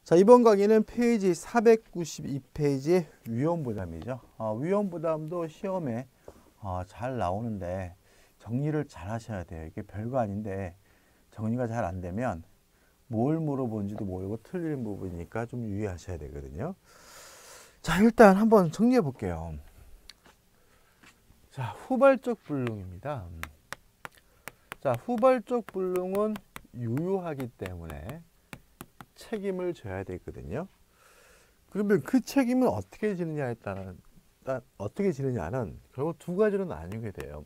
자, 이번 강의는 페이지 492페이지의 위험부담이죠. 위험부담도 시험에 잘 나오는데 정리를 잘 하셔야 돼요. 이게 별거 아닌데 정리가 잘 안 되면 뭘 물어본지도 모르고 틀린 부분이니까 좀 유의하셔야 되거든요. 자, 일단 한번 정리해 볼게요. 자, 후발적 불능입니다. 자, 후발적 불능은 유효하기 때문에 책임을 져야 되거든요. 그러면 그 책임은 어떻게 지느냐에 따른 어떻게 지느냐는 결국 두 가지로 나뉘게 돼요.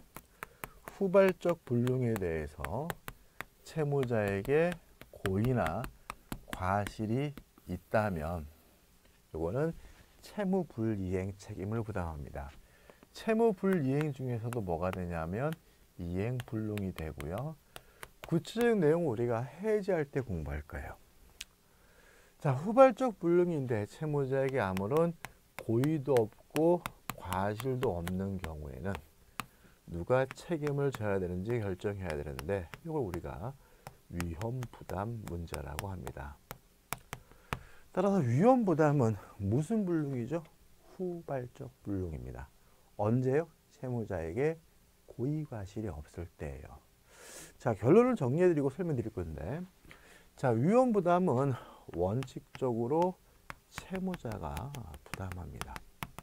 후발적 불능에 대해서 채무자에게 고의나 과실이 있다면 이거는 채무불이행 책임을 부담합니다. 채무불이행 중에서도 뭐가 되냐면 이행불능이 되고요. 구체적인 내용을 우리가 해지할 때 공부할 거예요. 자, 후발적 불능인데 채무자에게 아무런 고의도 없고 과실도 없는 경우에는 누가 책임을 져야 되는지 결정해야 되는데 이걸 우리가 위험부담 문제라고 합니다. 따라서 위험부담은 무슨 불능이죠? 후발적 불능입니다. 언제요? 채무자에게 고의 과실이 없을 때예요. 자, 결론을 정리해드리고 설명드릴 건데, 자, 위험부담은 원칙적으로 채무자가 부담합니다.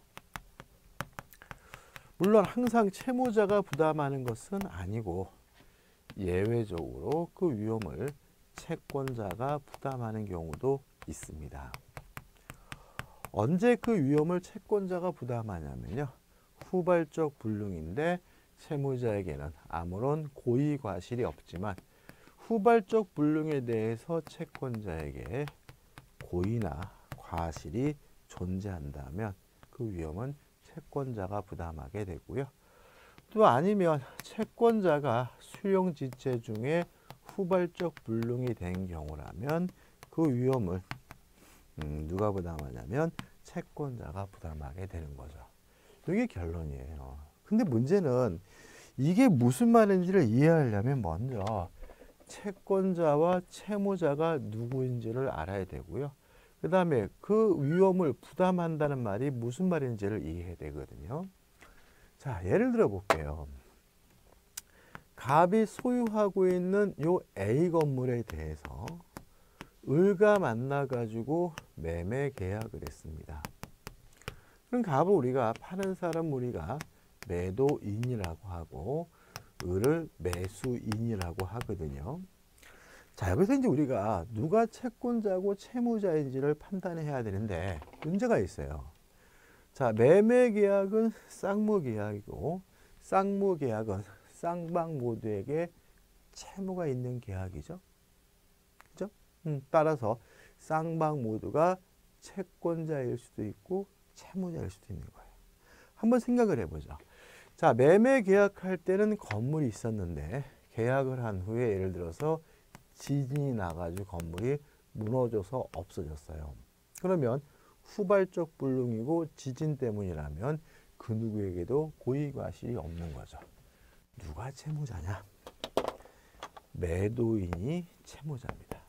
물론 항상 채무자가 부담하는 것은 아니고 예외적으로 그 위험을 채권자가 부담하는 경우도 있습니다. 언제 그 위험을 채권자가 부담하냐면요. 후발적 불능인데 채무자에게는 아무런 고의 과실이 없지만 후발적 불능에 대해서 채권자에게 고의나 과실이 존재한다면 그 위험은 채권자가 부담하게 되고요. 또 아니면 채권자가 수령지체 중에 후발적 불능이 된 경우라면 그 위험을 누가 부담하냐면 채권자가 부담하게 되는 거죠. 이게 결론이에요. 근데 문제는 이게 무슨 말인지를 이해하려면 먼저 채권자와 채무자가 누구인지를 알아야 되고요. 그 다음에 그 위험을 부담한다는 말이 무슨 말인지를 이해해야 되거든요. 자, 예를 들어 볼게요. 갑이 소유하고 있는 요 A 건물에 대해서 을과 만나가지고 매매 계약을 했습니다. 그럼 갑을 우리가 파는 사람 우리가 매도인이라고 하고 을을 매수인이라고 하거든요. 자, 여기서 이제 우리가 누가 채권자고 채무자인지를 판단해야 되는데 문제가 있어요. 자, 매매 계약은 쌍무 계약이고 쌍무 계약은 쌍방 모두에게 채무가 있는 계약이죠. 그죠? 따라서 쌍방 모두가 채권자일 수도 있고 채무자일 수도 있는 거예요. 한번 생각을 해보죠. 자, 매매 계약할 때는 건물이 있었는데 계약을 한 후에 예를 들어서 지진이 나가지고 건물이 무너져서 없어졌어요. 그러면 후발적 불능이고 지진 때문이라면 그 누구에게도 고의 과실이 없는 거죠. 누가 채무자냐? 매도인이 채무자입니다.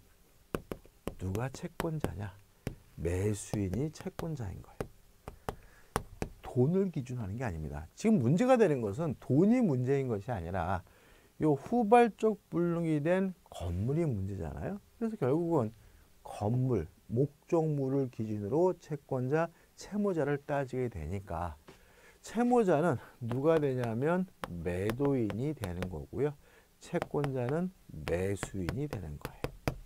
누가 채권자냐? 매수인이 채권자인 거예요. 돈을 기준하는 게 아닙니다. 지금 문제가 되는 것은 돈이 문제인 것이 아니라 요 후발적 불능이 된 건물이 문제잖아요. 그래서 결국은 건물, 목적물을 기준으로 채권자, 채무자를 따지게 되니까 채무자는 누가 되냐면 매도인이 되는 거고요. 채권자는 매수인이 되는 거예요.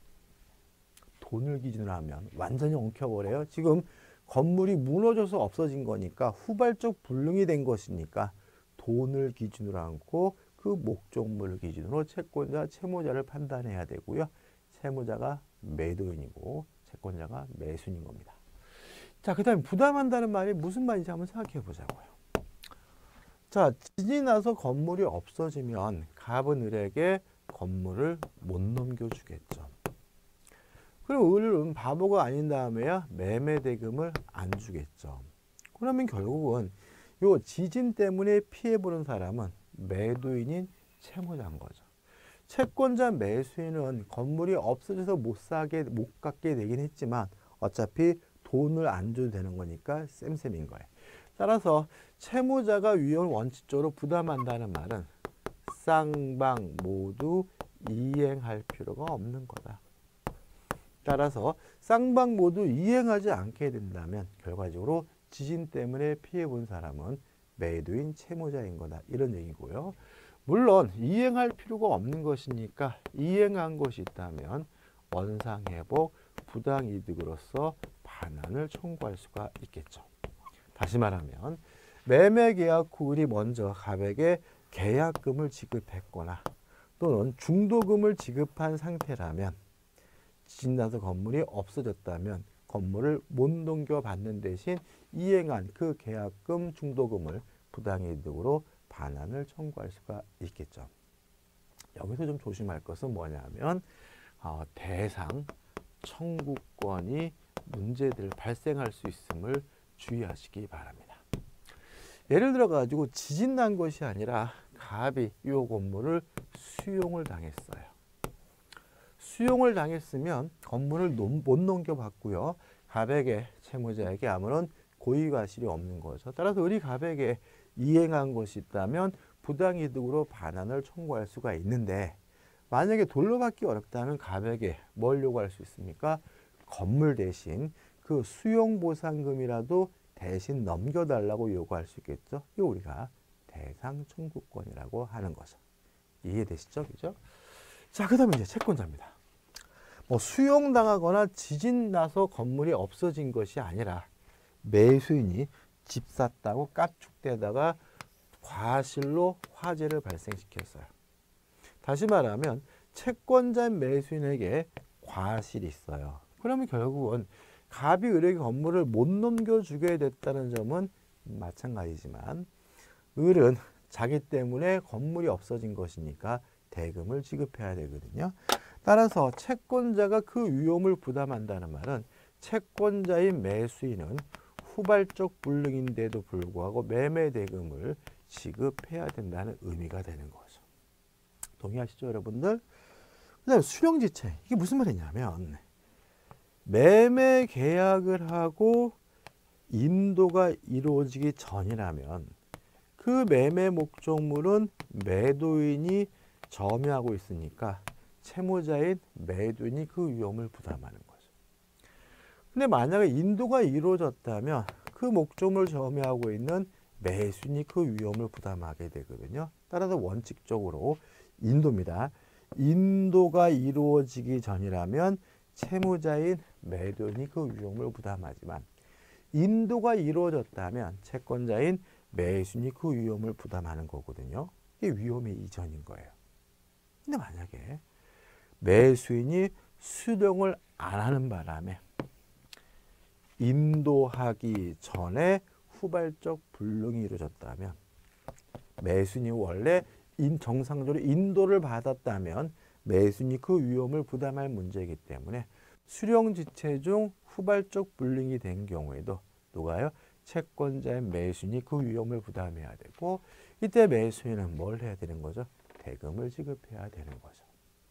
돈을 기준으로 하면 완전히 엉켜버려요. 지금 건물이 무너져서 없어진 거니까 후발적 불능이 된 것이니까 돈을 기준으로 하고 그 목적물을 기준으로 채권자, 채무자를 판단해야 되고요. 채무자가 매도인이고 채권자가 매수인인 겁니다. 자, 그 다음에 부담한다는 말이 무슨 말인지 한번 생각해 보자고요. 자, 지진이 나서 건물이 없어지면 갑은 을에게 건물을 못 넘겨주겠죠. 그럼 을은 바보가 아닌 다음에야 매매 대금을 안 주겠죠. 그러면 결국은 요 지진 때문에 피해 보는 사람은 매도인인 채무자인 거죠. 채권자 매수인은 건물이 없어져서 못 갖게 되긴 했지만 어차피 돈을 안 줘도 되는 거니까 쌤쌤인 거예요. 따라서 채무자가 위험을 원칙적으로 부담한다는 말은 쌍방 모두 이행할 필요가 없는 거다. 따라서 쌍방 모두 이행하지 않게 된다면 결과적으로 지진 때문에 피해본 사람은 매도인 채무자인 거다. 이런 얘기고요. 물론 이행할 필요가 없는 것이니까 이행한 것이 있다면 원상회복 부당이득으로서 반환을 청구할 수가 있겠죠. 다시 말하면 매매계약 후 을이 먼저 갑에게 계약금을 지급했거나 또는 중도금을 지급한 상태라면 지진나서 건물이 없어졌다면 건물을 못 넘겨받는 대신 이행한 그 계약금 중도금을 부당이득으로 반환을 청구할 수가 있겠죠. 여기서 좀 조심할 것은 뭐냐면 대상 청구권이 문제들 발생할 수 있음을 주의하시기 바랍니다. 예를 들어 가지고 지진 난 것이 아니라 갑이 이 건물을 수용을 당했어요. 수용을 당했으면 건물을 못 넘겨받고요. 갑에게 채무자에게 아무런 고의과실이 없는 거죠. 따라서 을이 갑에게 이행한 것이 있다면 부당이득으로 반환을 청구할 수가 있는데 만약에 돌로 받기 어렵다면 갑에게 뭘 요구할 수 있습니까? 건물 대신 그 수용보상금이라도 대신 넘겨달라고 요구할 수 있겠죠. 이거 우리가 대상 청구권이라고 하는 거죠. 이해되시죠? 그죠? 자, 그 다음에 이제 채권자입니다. 수용당하거나 지진 나서 건물이 없어진 것이 아니라 매수인이 집 샀다고 까축대다가 과실로 화재를 발생시켰어요. 다시 말하면 채권자인 매수인에게 과실이 있어요. 그러면 결국은 갑이 을에게 건물을 못 넘겨주게 됐다는 점은 마찬가지지만 을은 자기 때문에 건물이 없어진 것이니까 대금을 지급해야 되거든요. 따라서 채권자가 그 위험을 부담한다는 말은 채권자인 매수인은 후발적 불능인데도 불구하고 매매 대금을 지급해야 된다는 의미가 되는 거죠. 동의하시죠, 여러분들? 그다음에 수령지체. 이게 무슨 말이냐면 매매 계약을 하고 인도가 이루어지기 전이라면 그 매매 목적물은 매도인이 점유하고 있으니까 채무자인 매도인이 그 위험을 부담하는 거죠. 근데 만약에 인도가 이루어졌다면 그 목적물을 점유하고 있는 매수인이 그 위험을 부담하게 되거든요. 따라서 원칙적으로 인도입니다. 인도가 이루어지기 전이라면 채무자인 매도인이 그 위험을 부담하지만 인도가 이루어졌다면 채권자인 매수인이 그 위험을 부담하는 거거든요. 이게 위험의 이전인 거예요. 근데 만약에 매수인이 수령을 안 하는 바람에 인도하기 전에 후발적 불능이 이루어졌다면 매수인이 원래 정상적으로 인도를 받았다면 매수인이 그 위험을 부담할 문제이기 때문에 수령지체 중 후발적 불능이 된 경우에도 누가요? 채권자인 매수인이 그 위험을 부담해야 되고 이때 매수인은 뭘 해야 되는 거죠? 대금을 지급해야 되는 거죠.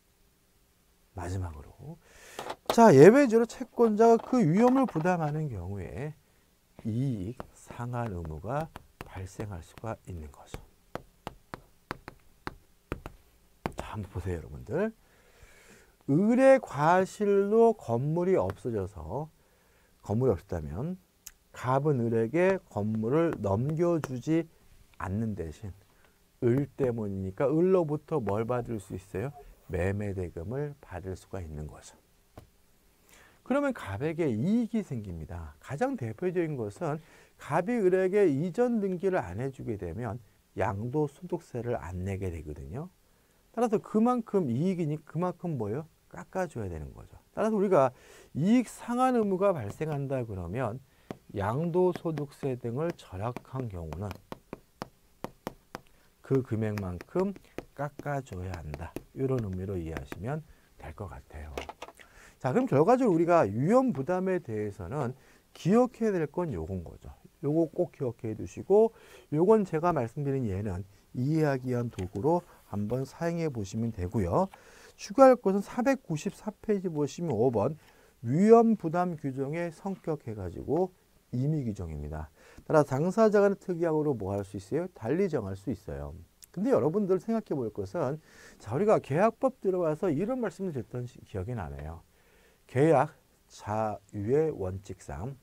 마지막으로 자, 예외적으로 채권자가 그 위험을 부담하는 경우에 이익 상환 의무가 발생할 수가 있는 거죠. 자, 한번 보세요, 여러분들. 을의 과실로 건물이 없어져서 건물이 없었다면 갑은 을에게 건물을 넘겨주지 않는 대신 을 때문이니까 을로부터 뭘 받을 수 있어요? 매매대금을 받을 수가 있는 거죠. 그러면 갑에게 이익이 생깁니다. 가장 대표적인 것은 갑이 을에게 이전 등기를 안 해주게 되면 양도소득세를 안 내게 되거든요. 따라서 그만큼 이익이니 그만큼 뭐예요? 깎아줘야 되는 거죠. 따라서 우리가 이익 상환 의무가 발생한다 그러면 양도소득세 등을 절약한 경우는 그 금액만큼 깎아줘야 한다. 이런 의미로 이해하시면 될 것 같아요. 자, 그럼 결과적으로 우리가 위험 부담에 대해서는 기억해야 될 건 요건 거죠. 요거 꼭 기억해 두시고 요건 제가 말씀드린 예는 이해하기 위한 도구로 한번 사용해 보시면 되고요. 추가할 것은 494페이지 보시면 5번 위험 부담 규정의 성격 해가지고 임의 규정입니다. 따라 당사자 간의 특이하고로 뭐 할 수 있어요? 달리 정할 수 있어요. 근데 여러분들 생각해 볼 것은 자, 우리가 계약법 들어와서 이런 말씀을 드렸던 기억이 나네요. 계약 자유의 원칙상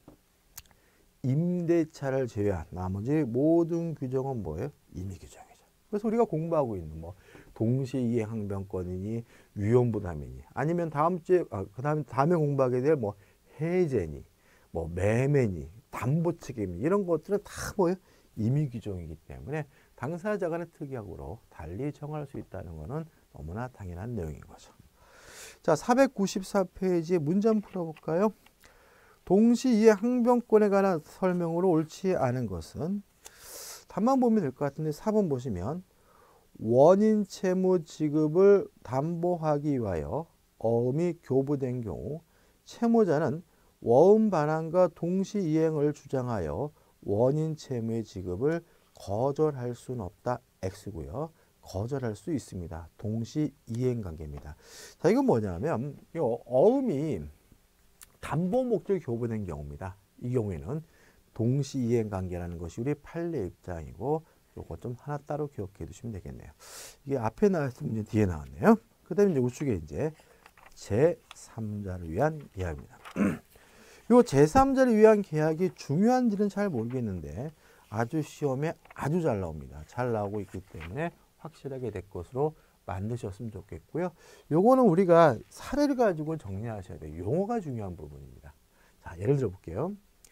임대차를 제외한 나머지 모든 규정은 뭐예요? 임의 규정이죠. 그래서 우리가 공부하고 있는 뭐 동시이행 항변권이니 위험부담이니 아니면 다음에 공부하게 될 뭐 해제니 뭐 매매니 담보책임니 이런 것들은 다 뭐예요? 임의 규정이기 때문에 당사자 간의 특약으로 달리 정할 수 있다는 것은 너무나 당연한 내용인 거죠. 자, 494페이지에 문제 한번 풀어볼까요? 동시이행 항변권에 관한 설명으로 옳지 않은 것은 답만 보면 될 것 같은데 4번 보시면 원인 채무 지급을 담보하기 위하여 어음이 교부된 경우 채무자는 워음 반환과 동시이행을 주장하여 원인 채무의 지급을 거절할 수는 없다. X고요. 거절할 수 있습니다. 동시이행 관계입니다. 자, 이건 뭐냐면 이 어음이 담보 목적이 교부된 경우입니다. 이 경우에는 동시이행 관계라는 것이 우리 판례 입장이고 요거 좀 하나 따로 기억해 두시면 되겠네요. 이게 앞에 나왔을 문제 뒤에 나왔네요. 그 다음에 이제 우측에 이제 제3자를 위한 계약입니다. 요 제3자를 위한 계약이 중요한지는 잘 모르겠는데 아주 시험에 아주 잘 나옵니다. 잘 나오고 있기 때문에 확실하게 될 것으로 만드셨으면 좋겠고요. 요거는 우리가 사례를 가지고 정리하셔야 돼요. 용어가 중요한 부분입니다. 자, 예를 들어 볼게요.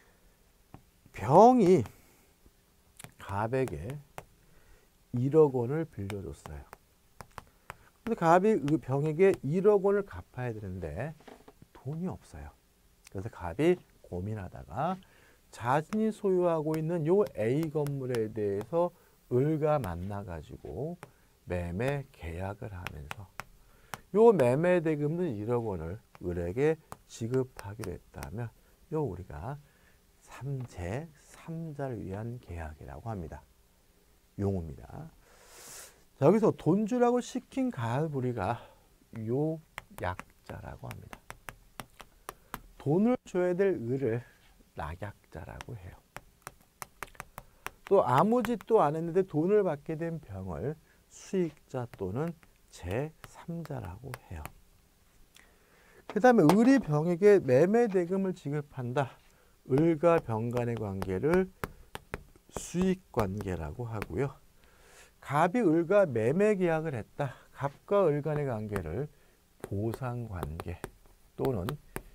병이 갑에게 1억 원을 빌려줬어요. 근데 갑이 그 병에게 1억 원을 갚아야 되는데 돈이 없어요. 그래서 갑이 고민하다가 자신이 소유하고 있는 요 A 건물에 대해서 을과 만나가지고 매매 계약을 하면서 요 매매 대금은 1억 원을 을에게 지급하기로 했다면 요 우리가 제3자를 위한 계약이라고 합니다. 용어입니다. 자, 여기서 돈 주라고 시킨 갑 우리가 요약자라고 합니다. 돈을 줘야 될 을을 낙약자라고 해요. 또 아무 짓도 안 했는데 돈을 받게 된 병을 수익자 또는 제3자라고 해요. 그 다음에 을이 병에게 매매 대금을 지급한다. 을과 병 간의 관계를 수익관계라고 하고요. 갑이 을과 매매 계약을 했다. 갑과 을 간의 관계를 보상관계 또는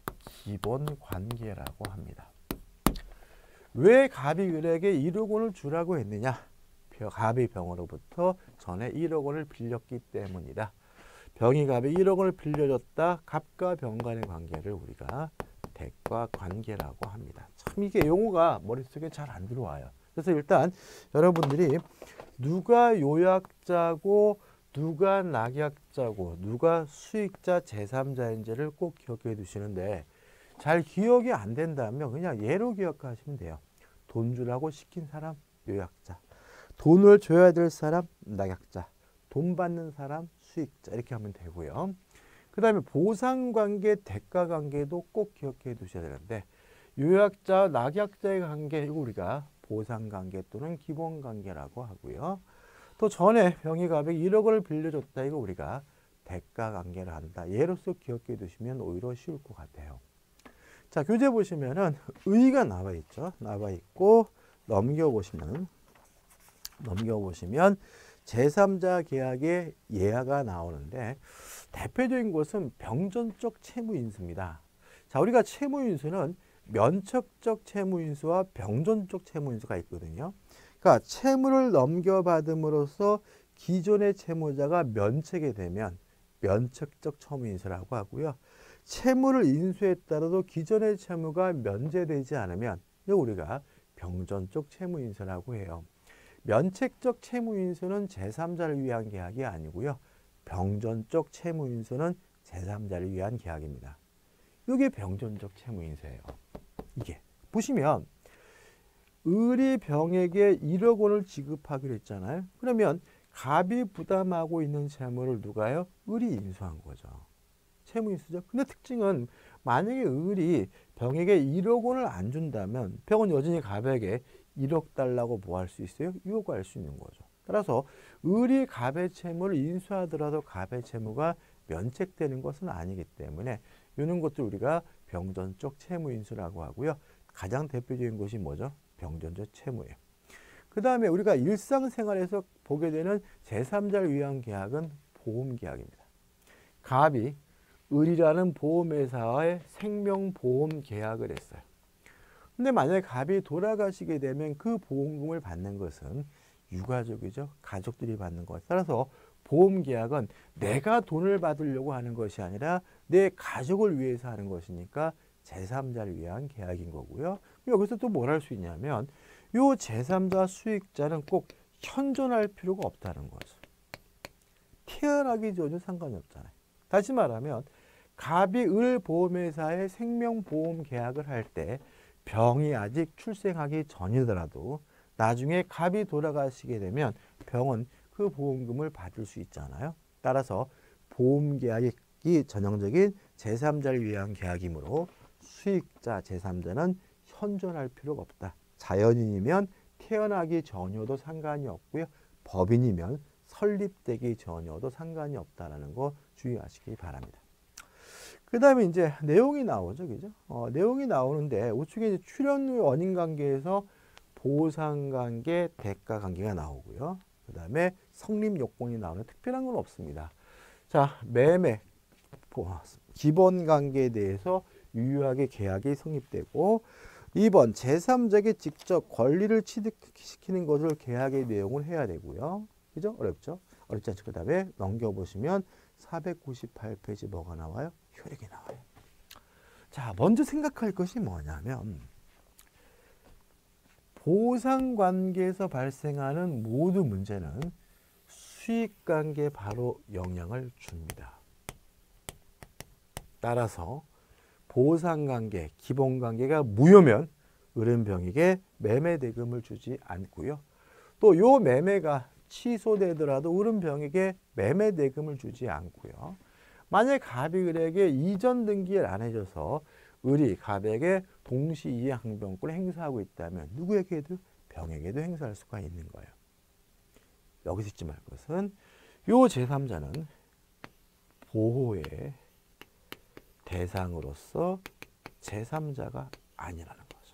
기본관계라고 합니다. 왜 갑이 을에게 1억 원을 주라고 했느냐? 갑이 병으로부터 전에 1억 원을 빌렸기 때문이다. 병이 갑에 1억 원을 빌려줬다. 갑과 병 간의 관계를 우리가 대가 관계라고 합니다. 참 이게 용어가 머릿속에 잘 안 들어와요. 그래서 일단 여러분들이 누가 요약자고 누가 낙약자고 누가 수익자 제3자인지를 꼭 기억해 두시는데 잘 기억이 안 된다면 그냥 예로 기억하시면 돼요. 돈 주라고 시킨 사람 요약자, 돈을 줘야 될 사람 낙약자, 돈 받는 사람 수익자 이렇게 하면 되고요. 그 다음에 보상관계, 대가관계도 꼭 기억해 두셔야 되는데 요약자, 낙약자의 관계 이거 우리가 보상관계 또는 기본관계라고 하고요. 또 전에 병이 갑에게 1억 원을 빌려줬다 이거 우리가 대가관계를 한다. 예로서 기억해 두시면 오히려 쉬울 것 같아요. 자, 교재 보시면은 의가 나와 있죠. 나와 있고 넘겨보시면 제3자 계약의 예화가 나오는데 대표적인 것은 병전적 채무인수입니다. 자, 우리가 채무인수는 면책적 채무인수와 병전적 채무인수가 있거든요. 그러니까 채무를 넘겨받음으로써 기존의 채무자가 면책이 되면 면책적 채무인수라고 하고요. 채무를 인수했다라도 기존의 채무가 면제되지 않으면 이거 우리가 병전적 채무인수라고 해요. 면책적 채무인수는 제3자를 위한 계약이 아니고요. 병전적 채무인수는 제3자를 위한 계약입니다. 이게 병전적 채무인수예요. 이게 보시면 을이 병에게 1억 원을 지급하기로 했잖아요. 그러면 갑이 부담하고 있는 채무를 누가요? 을이 인수한 거죠. 채무 인수죠. 근데 특징은 만약에 을이 병에게 1억 원을 안 준다면 병은 여전히 갑에게 1억 달라고 뭐 할 수 있어요? 요구할 수 있는 거죠. 따라서 을이 갑의 채무를 인수하더라도 갑의 채무가 면책되는 것은 아니기 때문에 이런 것도 우리가 병전적 채무 인수라고 하고요. 가장 대표적인 것이 뭐죠? 병전적 채무예요. 그 다음에 우리가 일상생활에서 보게 되는 제3자를 위한 계약은 보험계약입니다. 갑이 을이라는 보험회사의 생명보험 계약을 했어요. 근데 만약에 갑이 돌아가시게 되면 그 보험금을 받는 것은 유가족이죠. 가족들이 받는 것. 따라서 보험계약은 내가 돈을 받으려고 하는 것이 아니라 내 가족을 위해서 하는 것이니까 제3자를 위한 계약인 거고요. 여기서 또 뭘 할 수 있냐면 요 제3자 수익자는 꼭 현존할 필요가 없다는 거죠. 태어나기 전에 상관이 없잖아요. 다시 말하면 갑이 을 보험회사의 생명보험 계약을 할 때 병이 아직 출생하기 전이더라도 나중에 갑이 돌아가시게 되면 병은 그 보험금을 받을 수 있잖아요. 따라서 보험계약이 전형적인 제3자를 위한 계약이므로 수익자 제3자는 현존할 필요가 없다. 자연인이면 태어나기 전혀도 상관이 없고요. 법인이면 설립되기 전혀도 상관이 없다는 거 주의하시기 바랍니다. 그 다음에 이제 내용이 나오죠. 그죠? 내용이 나오는데 우측에 이제 출연 후 원인 관계에서 보상 관계, 대가 관계가 나오고요. 그 다음에 성립 요건이 나오는 특별한 건 없습니다. 자, 매매, 기본 관계에 대해서 유효하게 계약이 성립되고 2번 제3자에게 직접 권리를 취득시키는 것을 계약의 내용을 해야 되고요. 그죠? 어렵죠? 어렵지 않죠? 그 다음에 넘겨보시면 498페이지 뭐가 나와요? 효력이 나와요. 자, 먼저 생각할 것이 뭐냐면 보상관계에서 발생하는 모든 문제는 수익관계에 바로 영향을 줍니다. 따라서 보상관계, 기본관계가 무효면 을은병에게 매매대금을 주지 않고요. 또 요 매매가 취소되더라도 을은병에게 매매대금을 주지 않고요. 만약 갑이 을에게 이전 등기를 안 해줘서 을이 갑에게 동시이해 항변권을 행사하고 있다면 누구에게도 병에게도 행사할 수가 있는 거예요. 여기서 잊지 말 것은 요 제3자는 보호의 대상으로서 제3자가 아니라는 거죠.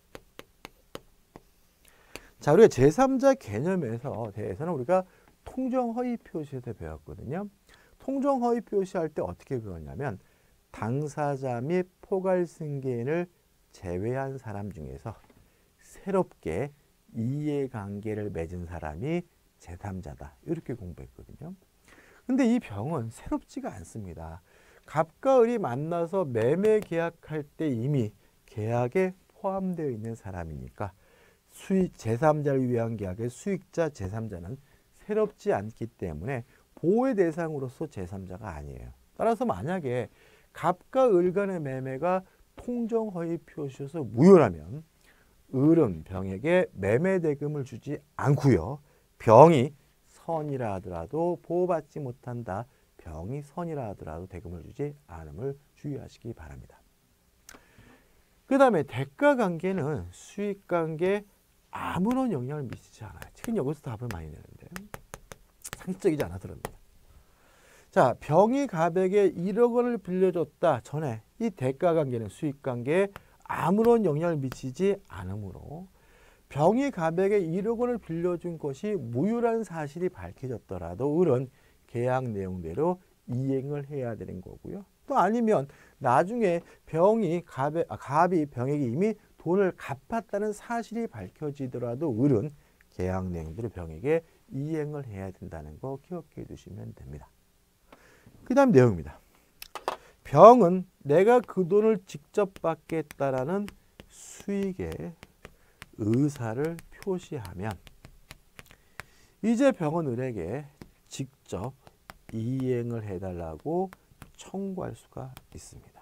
자, 우리가 제3자 개념에서 대해서는 우리가 통정허위 표시에서 배웠거든요. 통정허위 표시할 때 어떻게 배웠냐면 당사자 및 포괄승계인을 제외한 사람 중에서 새롭게 이해관계를 맺은 사람이 제3자다. 이렇게 공부했거든요. 근데 이 병은 새롭지가 않습니다. 갑과 을이 만나서 매매 계약할 때 이미 계약에 포함되어 있는 사람이니까 수익 제3자를 위한 계약의 수익자 제3자는 새롭지 않기 때문에 보호의 대상으로서 제3자가 아니에요. 따라서 만약에 갑과 을 간의 매매가 통정허위 표시에서 무효라면 을은 병에게 매매대금을 주지 않고요. 병이 선이라 하더라도 보호받지 못한다. 병이 선이라 하더라도 대금을 주지 않음을 주의하시기 바랍니다. 그 다음에 대가관계는 수익관계에 아무런 영향을 미치지 않아요. 지금 여기서 답을 많이 내는데요. 상식적이지 않아서랍니다. 자, 병이 갑에게 1억 원을 빌려줬다 전에 이 대가관계는 수익관계에 아무런 영향을 미치지 않으므로 병이 갑에게 1억 원을 빌려준 것이 무효라는 사실이 밝혀졌더라도 을은 계약 내용대로 이행을 해야 되는 거고요. 또 아니면 나중에 갑이 병에게 이미 돈을 갚았다는 사실이 밝혀지더라도 을은 계약 내용대로 병에게 이행을 해야 된다는 거 기억해 두시면 됩니다. 그 다음 내용입니다. 병은 내가 그 돈을 직접 받겠다라는 수익의 의사를 표시하면 이제 병은 을에게 직접 이행을 해달라고 청구할 수가 있습니다.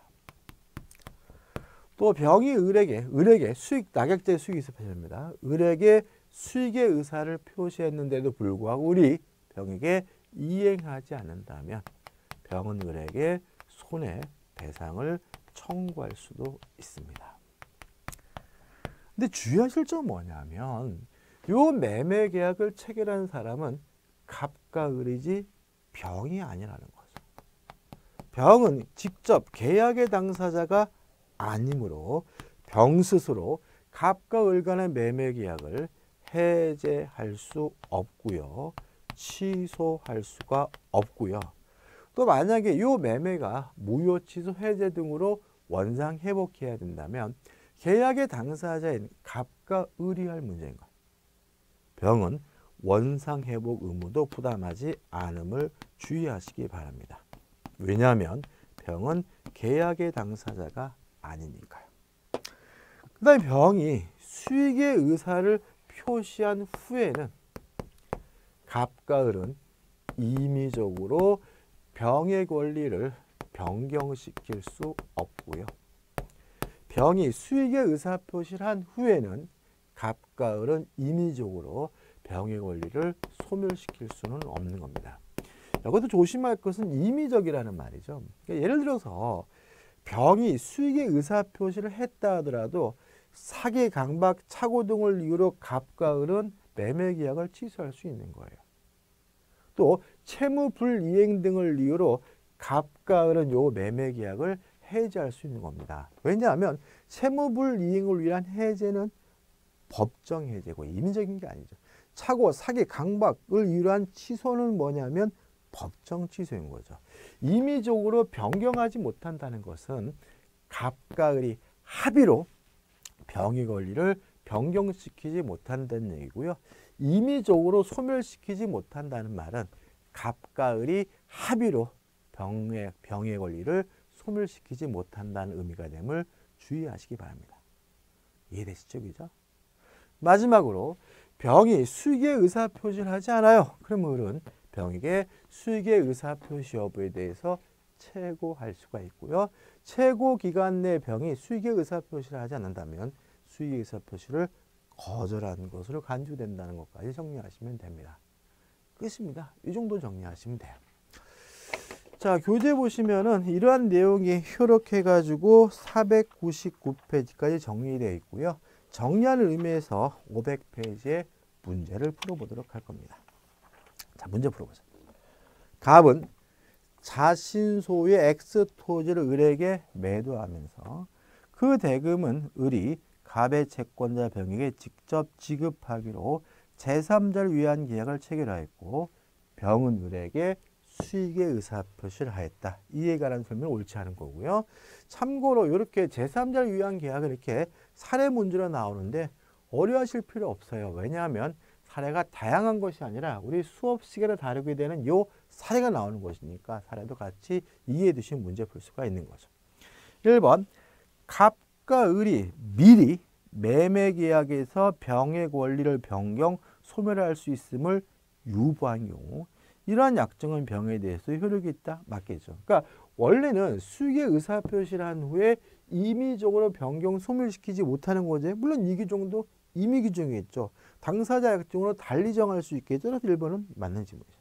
또 병이 을에게 수익, 낙약자의 수익이 있어 표시합니다. 을에게 수익의 의사를 표시했는데도 불구하고 을이 병에게 이행하지 않는다면 병은 을에게 손해배상을 청구할 수도 있습니다. 근데 주의하실 점은 뭐냐면 요 매매 계약을 체결한 사람은 갑과 을이지 병이 아니라는 거죠. 병은 직접 계약의 당사자가 아니므로 병 스스로 갑과 을 간의 매매 계약을 해제할 수 없고요. 취소할 수가 없고요. 또 만약에 이 매매가 무효, 취소, 해제 등으로 원상 회복해야 된다면 계약의 당사자인 갑과 을이 할 문제인 것. 병은 원상 회복 의무도 부담하지 않음을 주의하시기 바랍니다. 왜냐하면 병은 계약의 당사자가 아니니까요. 그 다음에 병이 수익의 의사를 표시한 후에는 갑과 을은 임의적으로 병의 권리를 변경시킬 수 없고요. 병이 수익의 의사표시를 한 후에는 갑과 을은 임의적으로 병의 권리를 소멸시킬 수는 없는 겁니다. 여기도 조심할 것은 임의적이라는 말이죠. 그러니까 예를 들어서 병이 수익의 의사표시를 했다 하더라도 사기, 강박, 착오 등을 이유로 갑과 을은 매매 계약을 취소할 수 있는 거예요. 또 채무 불이행 등을 이유로 갑과 을은 요 매매 계약을 해지할 수 있는 겁니다. 왜냐하면 채무 불이행을 위한 해제는 법정 해제고 임의적인 게 아니죠. 착오, 사기, 강박을 이유로 한 취소는 뭐냐면 법정 취소인 거죠. 임의적으로 변경하지 못한다는 것은 갑과 을이 합의로 병의 권리를 변경시키지 못한다는 얘기고요. 임의적으로 소멸시키지 못한다는 말은 갑과 을이 합의로 병의 권리를 소멸시키지 못한다는 의미가 됨을 주의하시기 바랍니다. 이해되시죠? 그죠? 마지막으로 병이 수익의 의사표시를 하지 않아요. 그럼 을은 병에게 수익의 의사표시 여부에 대해서 최고할 수가 있고요. 최고 기간 내 병이 수익의 의사표시를 하지 않는다면 수익의 의사표시를 거절하는 것으로 간주된다는 것까지 정리하시면 됩니다. 끝입니다. 이 정도 정리하시면 돼요. 자, 교재 보시면은 이러한 내용이 이렇게 해가지고 499페이지까지 정리되어 있고요. 정리하는 의미에서 500페이지의 문제를 풀어보도록 할 겁니다. 자, 문제 풀어보자. 갑은 자신 소유의 X 토지를 을에게 매도하면서 그 대금은 을이 갑의 채권자 병에게 직접 지급하기로 제3자를 위한 계약을 체결하였고 병은 을에게 수익의 의사표시를 하였다. 이에 관한 설명은 옳지 않은 거고요. 참고로 이렇게 제3자를 위한 계약을 이렇게 사례 문제로 나오는데 어려워하실 필요 없어요. 왜냐하면 사례가 다양한 것이 아니라 우리 수업 시간에 다루게 되는 이 사례가 나오는 것이니까 사례도 같이 이해해 두시면 문제 풀 수가 있는 거죠. 1번 갑과 을이 미리 매매 계약에서 병의 권리를 변경, 소멸할 수 있음을 유보한 경우 이러한 약정은 병에 대해서 효력이 있다? 맞겠죠. 그러니까 원래는 수익의 의사표시를 한 후에 임의적으로 변경, 소멸시키지 못하는 거죠. 물론 이 규정도 임의 규정이겠죠. 당사자 약정으로 달리 정할 수 있겠죠. 그래서 1번은 맞는 질문이죠.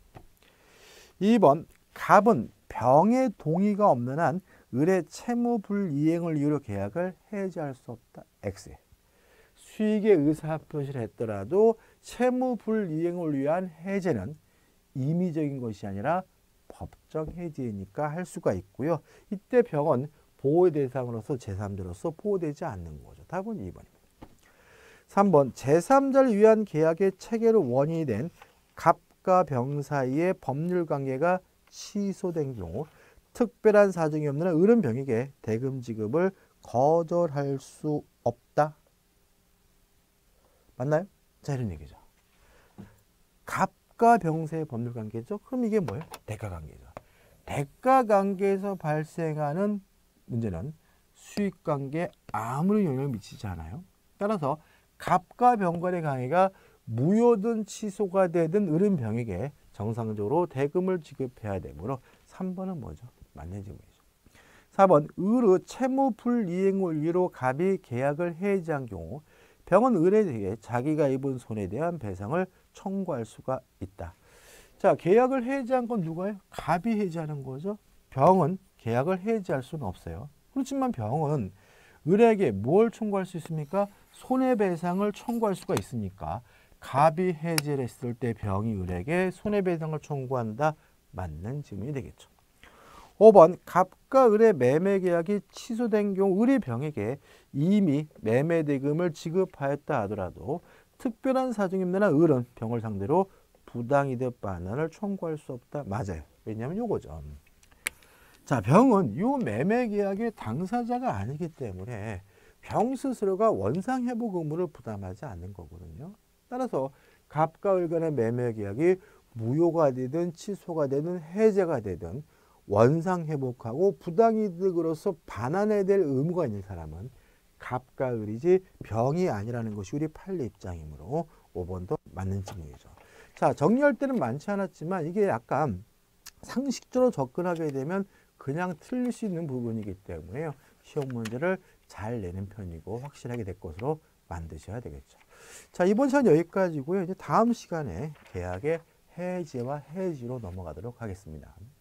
2번 갑은 병의 동의가 없는 한 을의 채무 불이행을 이유로 계약을 해지할 수 없다. X. 수익의 의사표시를 했더라도 채무 불이행을 위한 해제는 임의적인 것이 아니라 법정 해제니까 할 수가 있고요. 이때 병은 보호의 대상으로서 제3자로서 보호되지 않는 거죠. 답은 2번입니다. 3번 제3자를 위한 계약의 체결의 원인이 된 갑과 병 사이의 법률 관계가 취소된 경우 특별한 사정이 없는 한 을은 병에게 대금 지급을 거절할 수 없다. 맞나요? 자, 이런 얘기죠. 갑과 병 사이의 법률 관계죠. 그럼 이게 뭐예요? 대가 관계죠. 대가 관계에서 발생하는 문제는 수익 관계에 아무런 영향을 미치지 않아요. 따라서 갑과 병 간의 관계가 무효든 취소가 되든 을은 병에게 정상적으로 대금을 지급해야 되므로 3번은 뭐죠? 맞는 질문이죠. 4번 을의 채무 불이행을 이유로 갑이 계약을 해지한 경우 병은 을에 대해 자기가 입은 손해에 대한 배상을 청구할 수가 있다. 자, 자, 계약을 해지한 건 누가요? 갑이 해지하는 거죠. 병은 계약을 해지할 수는 없어요. 그렇지만 병은 을에게 뭘 청구할 수 있습니까? 손해배상을 청구할 수가 있으니까 갑이 해지를 했을 때 병이 을에게 손해배상을 청구한다. 맞는 질문이 되겠죠. 5번 갑과 을의 매매 계약이 취소된 경우 을이 병에게 이미 매매 대금을 지급하였다 하더라도 특별한 사정이 없는 한 을은 병을 상대로 부당이득 반환을 청구할 수 없다. 맞아요. 왜냐하면 요거죠. 자, 병은 요 매매 계약의 당사자가 아니기 때문에 병 스스로가 원상 회복 의무를 부담하지 않는 거거든요. 따라서 갑과 을 간의 매매 계약이 무효가 되든 취소가 되든 해제가 되든 원상 회복하고 부당이득으로서 반환해야 될 의무가 있는 사람은 갑과 을이지 병이 아니라는 것이 우리 판례 입장이므로 5번도 맞는 질문이죠. 자, 정리할 때는 많지 않았지만 이게 약간 상식적으로 접근하게 되면 그냥 틀릴 수 있는 부분이기 때문에요. 시험 문제를 잘 내는 편이고 확실하게 될 것으로 만드셔야 되겠죠. 자, 이번 시간 여기까지고요. 이제 다음 시간에 계약의 해지와 해지로 넘어가도록 하겠습니다.